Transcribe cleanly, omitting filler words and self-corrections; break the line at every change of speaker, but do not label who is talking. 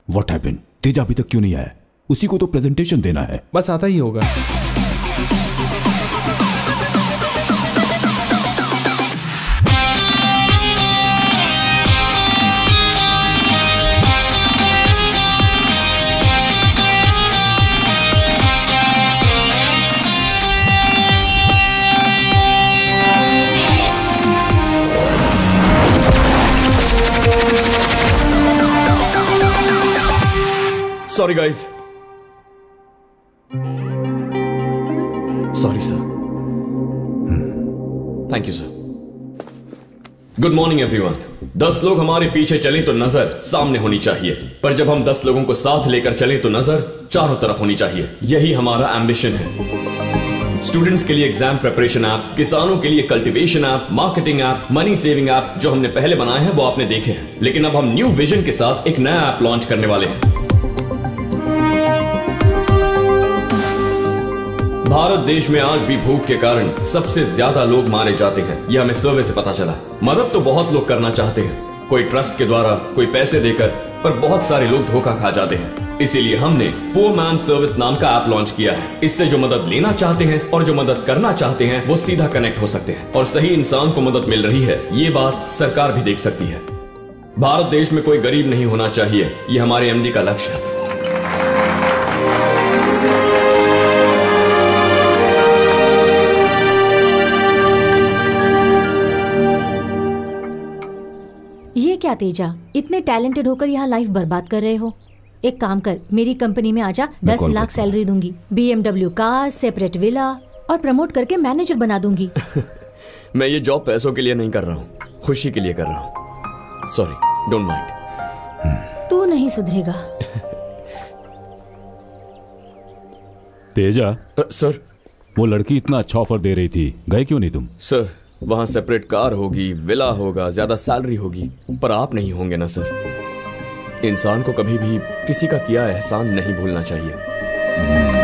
What happened? Teja अभी तक क्यों नहीं आया? उसी को तो प्रेजेंटेशन देना है।
बस आता ही होगा।
Sorry guys. Sorry sir. Thank you sir. Good morning everyone. 10 लोग हमारे पीछे चलें तो नजर सामने होनी चाहिए, पर जब हम 10 लोगों को साथ लेकर चलें तो नजर चारों तरफ होनी चाहिए। यही हमारा एम्बिशन है। स्टूडेंट्स के लिए एग्जाम प्रिपरेशन ऐप, किसानों के लिए cultivation app, marketing app, money saving app जो हमने पहले बनाए हैं वो आपने देखे हैं, लेकिन अब हम न्यू विजन के साथ एक नया ऐप लॉन्च करने वाले हैं। भारत देश में आज भी भूख के कारण सबसे ज्यादा लोग मारे जाते हैं। यह हमें सर्वे से पता चला। मदद तो बहुत लोग करना चाहते हैं, कोई ट्रस्ट के द्वारा, कोई पैसे देकर, पर बहुत सारे लोग धोखा खा जाते हैं। इसीलिए हमने पुअर मैन सर्विस नाम का ऐप लॉन्च किया है। इससे जो मदद लेना चाहते हैं और जो मदद करना चाहते हैं वो सीधा कनेक्ट हो सकते हैं और सही इंसान को मदद मिल रही है, ये बात सरकार भी देख सकती है। भारत देश में कोई गरीब नहीं होना चाहिए, ये हमारे एमडी का लक्ष्य है।
ये क्या तेजा, इतने टैलेंटेड होकर यहाँ लाइफ बर्बाद कर रहे हो? एक काम कर, मेरी कंपनी में आजा, 10 लाख सैलरी दूंगी, BMW कार, सेपरेट विला और प्रमोट करके मैनेजर बना दूंगी।
मैं ये जॉब पैसों के लिए नहीं कर रहा हूँ, खुशी के लिए कर रहा हूँ। Sorry, don't mind.
तू नहीं सुधरेगा।
तेजा
सर,
वो लड़की इतना अच्छा ऑफर दे रही थी, गए क्यों नहीं तुम?
सर, वहां सेपरेट कार होगी, विला होगा, ज्यादा सैलरी होगी, पर आप नहीं होंगे ना सर। इंसान को कभी भी किसी का किया एहसान नहीं भूलना चाहिए।